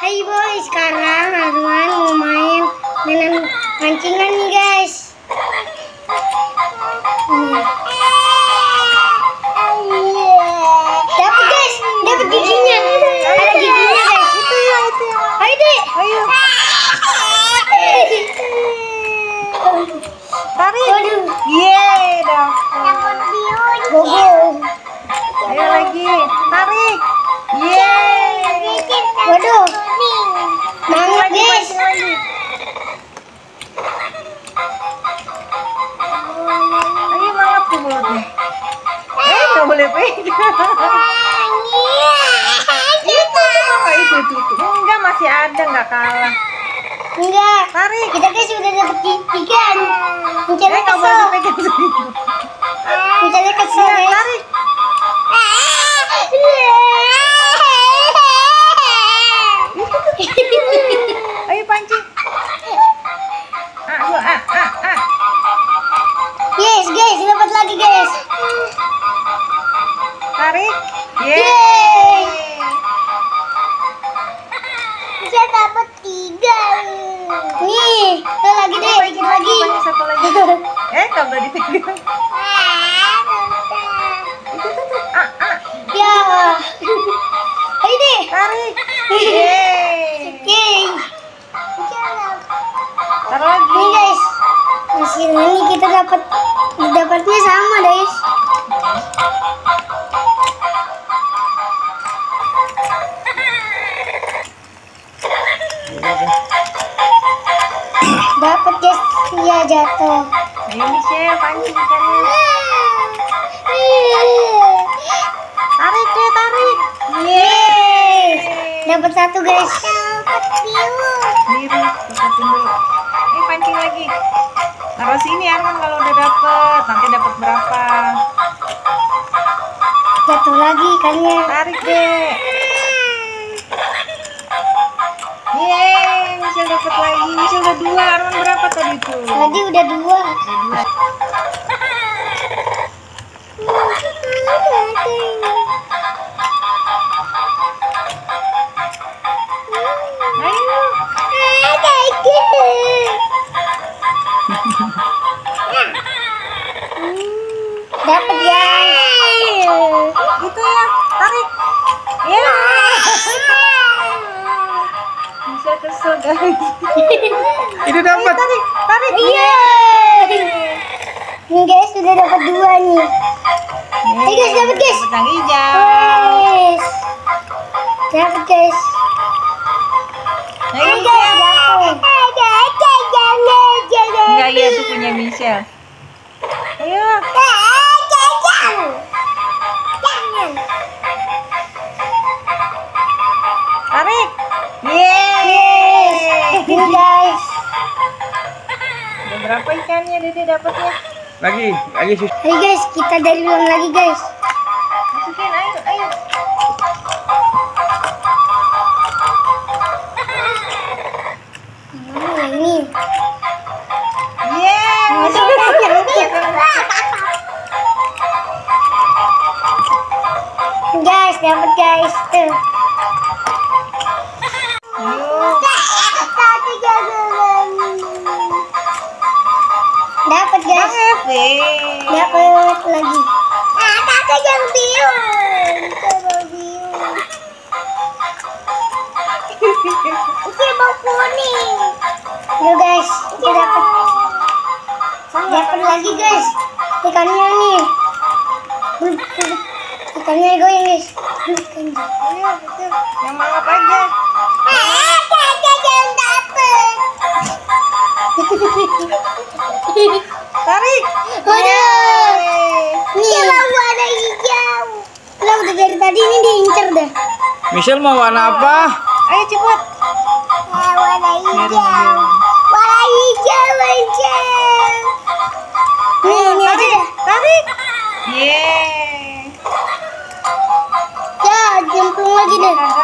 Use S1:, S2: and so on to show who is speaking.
S1: Hai boy, sekarang Arman mau mainan pancingan nih guys. Dapat guys, dapat giginya. Ada giginya guys.
S2: Itu ya.
S1: Ayo deh.
S2: Ayo. Tarik.
S1: Waduh.
S2: Yeay, dapat.
S1: Gogo.
S2: Ayo lagi. Tarik. Yeay.
S1: Waduh. Banget guys.
S2: Ayo banget tuh mulutnya. Nggak boleh pegang. Itu. Enggak, masih ada, nggak kalah.
S1: Enggak.
S2: Tarik.
S1: Kita guys sudah dapat ikan. Mencari
S2: Nggak boleh
S1: kesel.
S2: dipegang sendiri.
S1: Mencari kesel guys.
S2: Tarik. Ayo pancing.
S1: Yes guys, dapat lagi guys.
S2: Tarik.
S1: Yeay. Saya dapat 3. Nih, lagi deh, dikit lagi.
S2: Satu lagi. Nggak boleh dipegang.
S1: Ya. Ayo deh.
S2: Tarik. Yeay.
S1: Oke.
S2: Taruh lagi.
S1: Nih guys. Masih ini kita dapatnya sama guys. Dapat guys, ya jatuh.
S2: Ayo Michelle, pancing ikannya. Tarik deh, tarik.
S1: Yeay. Dapat 1 guys.
S2: Biru, dapetin dulu. Pancing lagi. Taruh sini Arman kalau udah dapet. Nanti dapat berapa?
S1: Jatuh lagi ikannya.
S2: Tarik deh. Yeay, Michelle dapat lagi. Michelle udah 2. Arman berapa tadi tuh?
S1: Tadi udah 2. Dapat guys.
S2: Gitu ya, tarik. Ya. Bisa kesel guys.
S3: Itu dapat.
S2: Tarik.
S1: Yeay. Nih guys, sudah dapat 2 nih. Hey guys, dapat guys.
S2: Dapat yang hijau.
S1: Guys. Dapat guys.
S2: Yang
S1: Guys,
S2: hijau.
S1: dapat.
S2: Enggak, iya itu punya Michelle. Ayo. Tarik. Yeay.
S1: Nih guys.
S2: Udah berapa ikannya Dede dapatnya?
S3: Lagi sus.
S1: Hey guys, kita dari ulang lagi guys.
S2: Masukin, ayo.
S1: Yang ini.
S2: Yeay.
S1: Guys, dapat guys. Tuh.
S2: Ayo.
S1: Dapat guys. Dapat lagi. Kakak yang biru. Coba biru. Ini mau kuning. Yuk guys, kita dapat lagi guys. Ikannya nih. Ikannya goyang guys.
S2: Ayo, betul. Yang mangap aja.
S1: Kakak yang dapat.
S2: Tarik.
S1: Waduh.
S2: Yeay.
S1: Nih warna hijau. Lah udah dari tadi ini diincer dah.
S3: Michelle mau warna apa?
S2: Ayo cepet.
S1: Warna
S2: Biru.
S1: Warna hijau Michelle. Nih, ini aja dah.
S2: Tarik. Yeay.
S1: Ya, jempung lagi deh.